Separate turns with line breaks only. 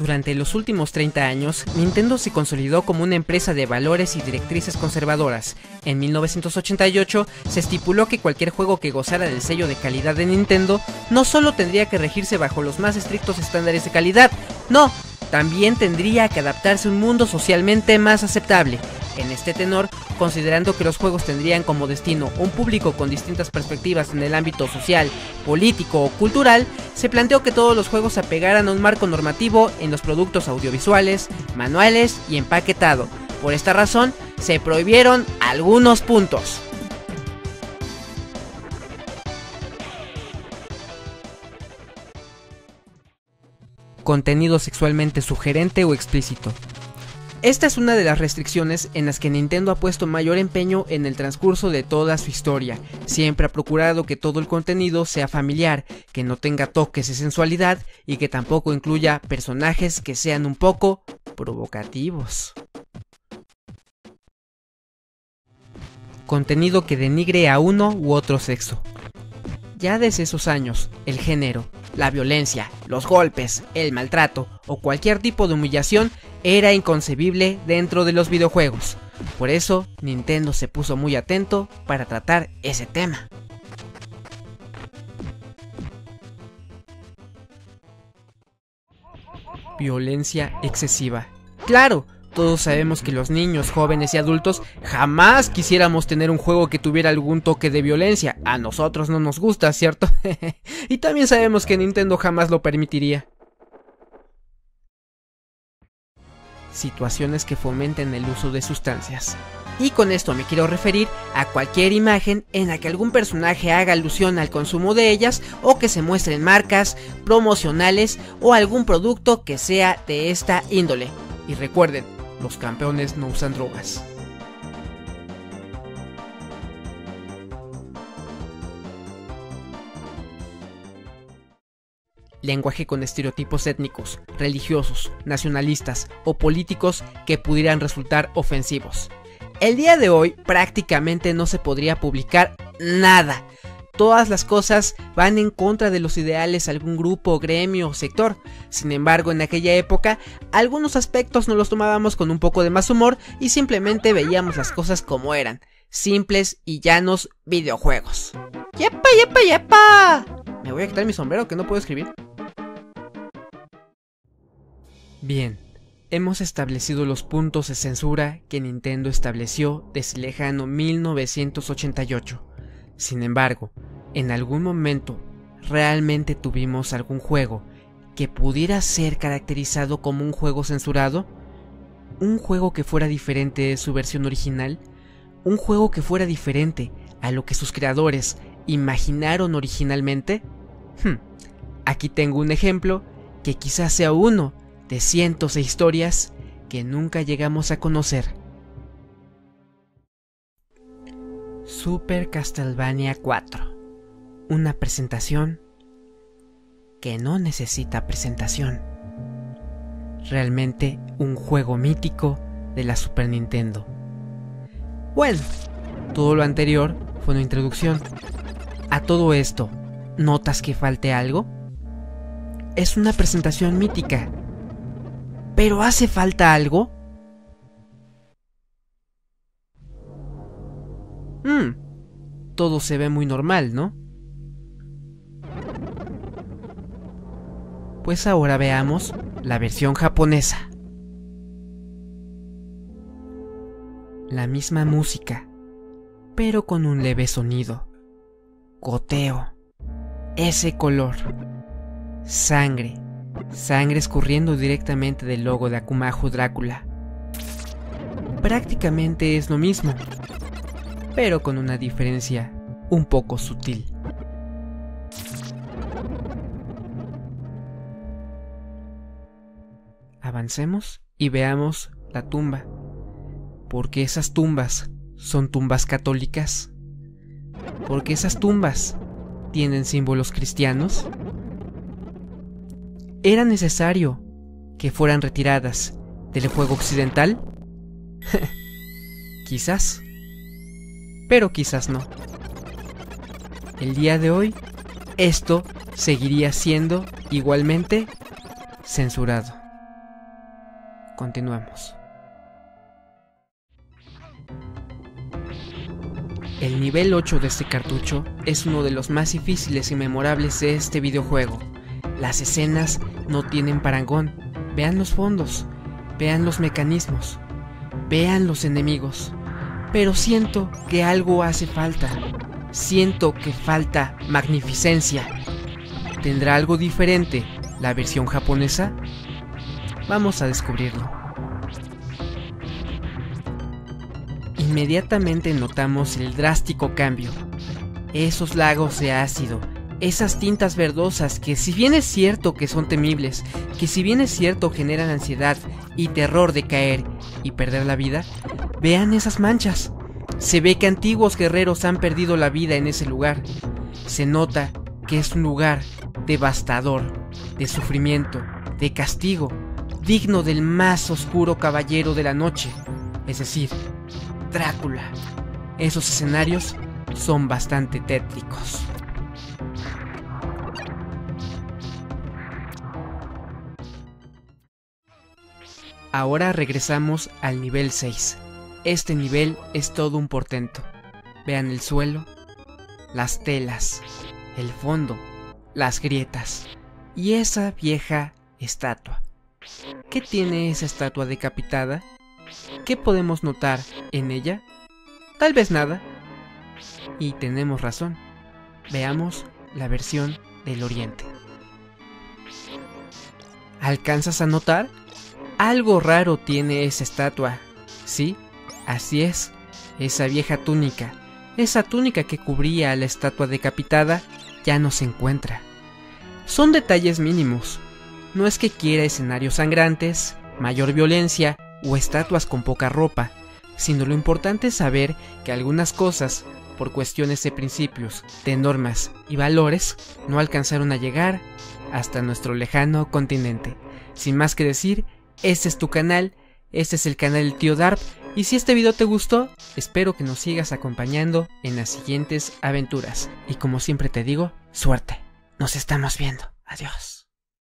Durante los últimos 30 años, Nintendo se consolidó como una empresa de valores y directrices conservadoras. En 1988 se estipuló que cualquier juego que gozara del sello de calidad de Nintendo no solo tendría que regirse bajo los más estrictos estándares de calidad, no, también tendría que adaptarse a un mundo socialmente más aceptable. En este tenor, considerando que los juegos tendrían como destino un público con distintas perspectivas en el ámbito social, político o cultural, se planteó que todos los juegos se apegaran a un marco normativo en los productos audiovisuales, manuales y empaquetado. Por esta razón, se prohibieron algunos puntos. Contenido sexualmente sugerente o explícito. Esta es una de las restricciones en las que Nintendo ha puesto mayor empeño en el transcurso de toda su historia. Siempre ha procurado que todo el contenido sea familiar, que no tenga toques de sensualidad y que tampoco incluya personajes que sean un poco provocativos. Contenido que denigre a uno u otro sexo. Ya desde esos años, el género, la violencia, los golpes, el maltrato o cualquier tipo de humillación era inconcebible dentro de los videojuegos. Por eso, Nintendo se puso muy atento para tratar ese tema. Violencia excesiva. ¡Claro! Todos sabemos que los niños, jóvenes y adultos jamás quisiéramos tener un juego que tuviera algún toque de violencia. A nosotros no nos gusta, ¿cierto? Y también sabemos que Nintendo jamás lo permitiría. Situaciones que fomenten el uso de sustancias. Y con esto me quiero referir a cualquier imagen en la que algún personaje haga alusión al consumo de ellas o que se muestren marcas promocionales o algún producto que sea de esta índole. Y recuerden, los campeones no usan drogas. Lenguaje con estereotipos étnicos, religiosos, nacionalistas o políticos que pudieran resultar ofensivos. El día de hoy prácticamente no se podría publicar nada. Todas las cosas van en contra de los ideales de algún grupo, gremio o sector. Sin embargo, en aquella época, algunos aspectos nos los tomábamos con un poco de más humor y simplemente veíamos las cosas como eran. Simples y llanos videojuegos. ¡Yepa, yepa, yepa! Me voy a quitar mi sombrero que no puedo escribir. Bien, hemos establecido los puntos de censura que Nintendo estableció desde el lejano 1988. Sin embargo, ¿en algún momento realmente tuvimos algún juego que pudiera ser caracterizado como un juego censurado? ¿Un juego que fuera diferente de su versión original? ¿Un juego que fuera diferente a lo que sus creadores imaginaron originalmente? Aquí tengo un ejemplo que quizás sea uno de cientos de historias que nunca llegamos a conocer. Super Castlevania 4. Una presentación que no necesita presentación. Realmente un juego mítico de la Super Nintendo. Bueno, todo lo anterior fue una introducción. A todo esto, ¿notas que falte algo? Es una presentación mítica. ¿Pero hace falta algo? Todo se ve muy normal, ¿no? Pues ahora veamos la versión japonesa. La misma música, pero con un leve sonido. Goteo. Ese color. Sangre. Sangre escurriendo directamente del logo de Akumajo Drácula. Prácticamente es lo mismo, pero con una diferencia un poco sutil. Avancemos y veamos la tumba. ¿Por qué esas tumbas son tumbas católicas? ¿Por qué esas tumbas tienen símbolos cristianos? ¿Era necesario que fueran retiradas del juego occidental? Quizás, pero quizás no. El día de hoy, esto seguiría siendo igualmente censurado. Continuemos. El nivel 8 de este cartucho es uno de los más difíciles y memorables de este videojuego. Las escenas no tienen parangón. Vean los fondos, vean los mecanismos, vean los enemigos. Pero siento que algo hace falta. Siento que falta magnificencia. ¿Tendrá algo diferente la versión japonesa? Vamos a descubrirlo. Inmediatamente notamos el drástico cambio. Esos lagos de ácido, esas tintas verdosas que si bien es cierto que son temibles, que si bien es cierto generan ansiedad y terror de caer y perder la vida, vean esas manchas. Se ve que antiguos guerreros han perdido la vida en ese lugar. Se nota que es un lugar devastador, de sufrimiento, de castigo, digno del más oscuro caballero de la noche, es decir, Drácula. Esos escenarios son bastante tétricos. Ahora regresamos al nivel 6. Este nivel es todo un portento. Vean el suelo, las telas, el fondo, las grietas y esa vieja estatua. ¿Qué tiene esa estatua decapitada? ¿Qué podemos notar en ella? Tal vez nada. Y tenemos razón. Veamos la versión del Oriente. ¿Alcanzas a notar? Algo raro tiene esa estatua. Sí, así es. Esa vieja túnica, esa túnica que cubría a la estatua decapitada, ya no se encuentra. Son detalles mínimos. No es que quiera escenarios sangrantes, mayor violencia o estatuas con poca ropa, sino lo importante es saber que algunas cosas, por cuestiones de principios, de normas y valores, no alcanzaron a llegar hasta nuestro lejano continente. Sin más que decir, este es tu canal, este es el canal del Tío Darp, y si este video te gustó, espero que nos sigas acompañando en las siguientes aventuras. Y como siempre te digo, suerte, nos estamos viendo, adiós.